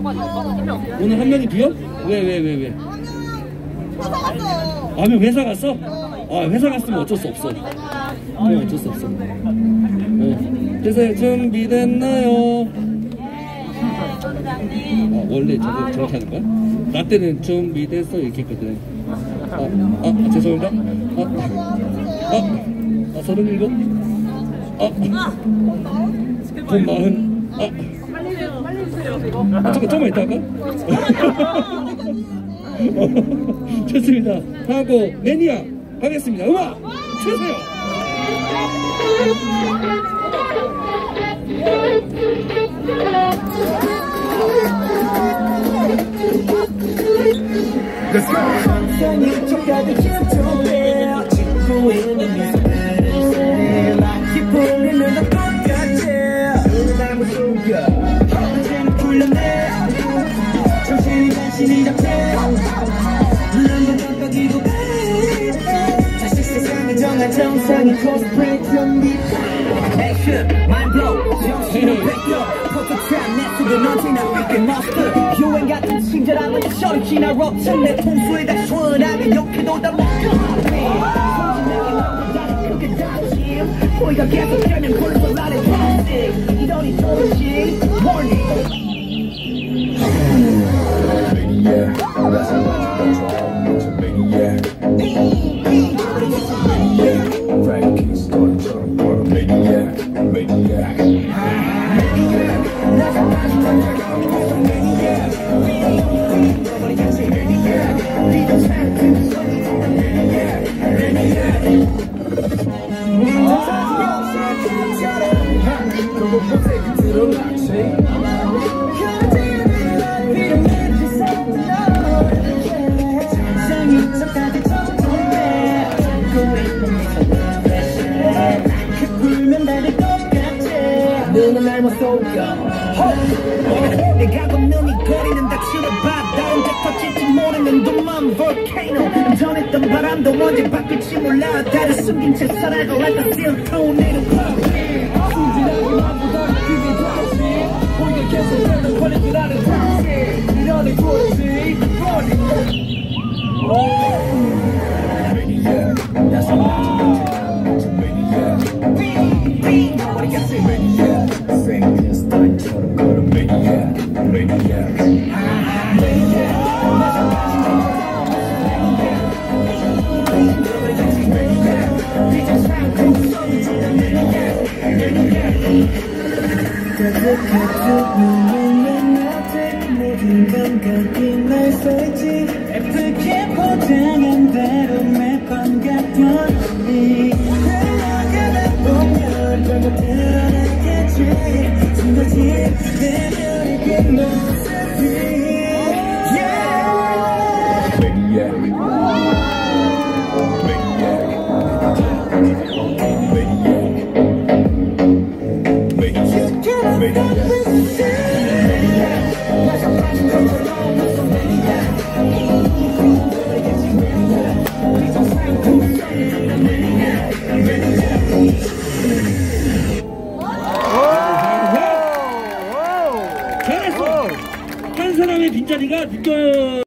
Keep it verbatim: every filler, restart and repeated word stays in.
오늘 한 명이 비어? 왜 왜 왜 왜? 회사 갔어. 아, 왜 회사 갔어? 아, 회사 갔으면 어쩔 수 없어. 어, 어쩔 수 없어. 어. 그래서 준비됐나요? 아, 원래 저거 저렇게 하는 거야? 나 때는 준비됐어 이렇게 했거든. 아, 아, 죄송합니다. 아, 아, 아, 서른일곱. 아, 돈 마흔. 아, 아, 잠깐, 조금만 이따 할까? 어, 좋습니다. 하고 매니아 하겠습니다. 음악 주세요. Let's 정상이 코스프레 준비 액션 마인드 블로우 정신을 뺏겨 포토트랩 내 속은 언제나 삐끗 머스트 유행 같은 친절함은 저리 지나 럽튼 내 통수에다 시원하게 욕해도 다 먹어 손짓하게 너보다 크게 다짐 호의가 계속되면 벌써 나를 플라스틱 이러니 조금씩 warning Maniac that's how much control to maniac Frankie started trying to put a maniac, maniac, maniac. That's how I maniac, maniac. Nobody can say maniac. Be the champion, maniac, maniac. Come on, take it to the max, 눈을 날못 속여 내가 걷는 이 거리는 닥치는 바다 언제 터질지 모르는 둠만 볼케이노 전했던 바람도 언제 바뀔지 몰라 다들 숨긴 채 살아가 like a seal tornado 순진하게 맘보다 그게 다시 우리가 계속되는 걸릴 줄 아는 당시 이런 애 굳이 Maniac, that's how I to maniac Nobody can say maniac Frankenstein처럼 걸어 maniac, maniac Maniac, that's how I Nobody can say maniac 비전 참고 썸지는 maniac, maniac 가득했던 눈물은 아직 모든 감각이 날 서있지 예쁘게 포장한 대로 매번 같던 이 흘러가다 보면 별거 드러나겠지 숨겨진 내 별이 끝나